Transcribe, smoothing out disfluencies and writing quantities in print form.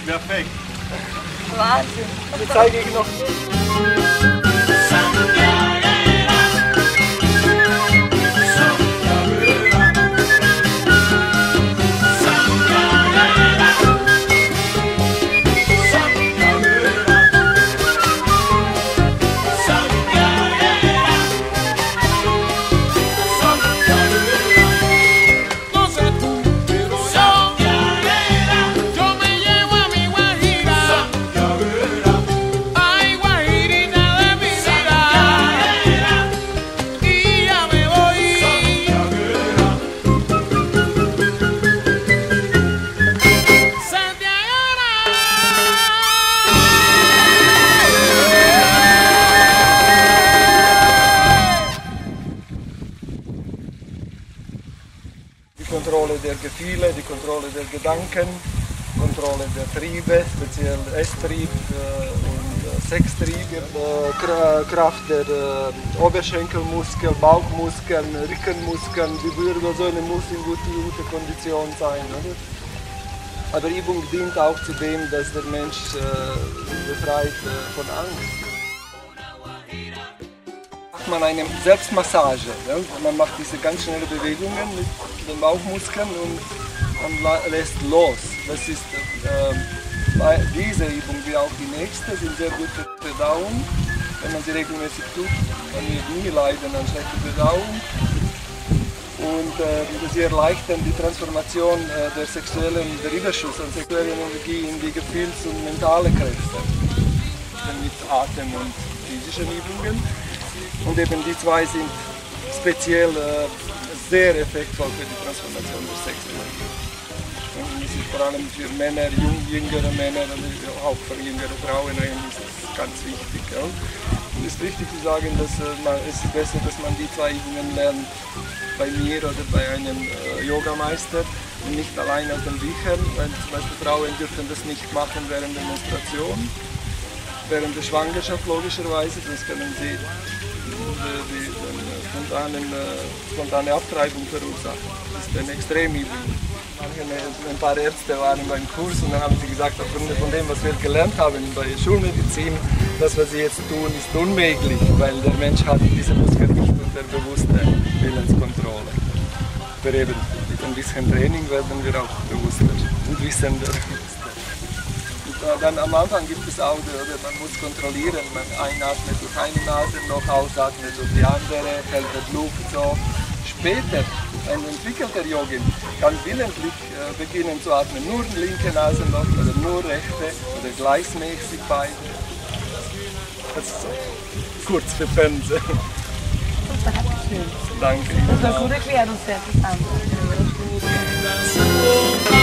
Perfekt. Wahnsinn. Ich zeige Ihnen noch. Die Kontrolle der Gefühle, die Kontrolle der Gedanken, Kontrolle der Triebe, speziell Esstrieb und Sextrieb, Kraft der Oberschenkelmuskeln, Bauchmuskeln, Rückenmuskeln, die Wirbelsäule muss in guter Kondition sein. Oder? Aber Übung dient auch zu dem, dass der Mensch befreit von Angst. Man eine Selbstmassage. Ja? Man macht diese ganz schnellen Bewegungen mit den Bauchmuskeln und man lässt los. Das ist diese Übung wie auch die nächste, sind sehr gut für die Verdauung. Wenn man sie regelmäßig tut, man wird nie leiden an schlechter Verdauung. Und sie erleichtern die Transformation der Überschuss an sexueller Energie in die Gefühls- und mentale Kräfte. Mit Atem und physischen Übungen. Und eben die zwei sind speziell sehr effektvoll für die Transformation der Sexualität. Und das ist vor allem für Männer, jüngere Männer und auch für jüngere Frauen eigentlich ist das ganz wichtig. Ja. Und es ist wichtig zu sagen, dass es ist besser, dass man die zwei Übungen lernt bei mir oder bei einem Yogameister und nicht allein aus den Büchern, weil zum Beispiel Frauen dürfen das nicht machen während der Menstruation. Während der Schwangerschaft logischerweise, das können sie die spontane Abtreibung verursachen. Das ist eine Extremübung. Ein paar Ärzte waren beim Kurs und dann haben sie gesagt, aufgrund von dem, was wir gelernt haben bei Schulmedizin, das, was sie jetzt tun, ist unmöglich, weil der Mensch hat diese Muskeln nicht unter bewusster Willenskontrolle. Aber eben mit ein bisschen Training werden wir auch bewusster und wissender. Dann am Anfang gibt es auch, man muss kontrollieren, man einatmet durch eine Nase, noch ausatmet durch die andere, hält die Luft so. Später, ein entwickelter Yogin kann willentlich beginnen zu atmen, nur linke Nase noch oder nur rechte oder gleichmäßig beide. Das ist so kurz für Fans. Dankeschön. Danke. Das war gut erklärt und sehr interessant.